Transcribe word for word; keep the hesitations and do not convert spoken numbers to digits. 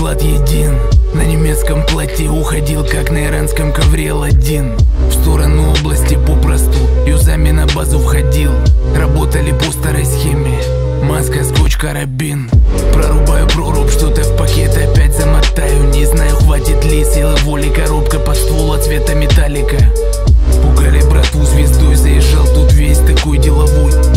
склад един. На немецком платье уходил, как на иранском ковре Аладдин. В сторону области попросту юзами на базу входил. Работали по старой схеме: маска, скотч, карабин. Прорубаю прорубь, что-то в пакет опять замотаю. Не знаю, хватит ли силы воли, коробка под ствола цвета металлика. Пугали братву звездой, заезжал тут весь такой деловой.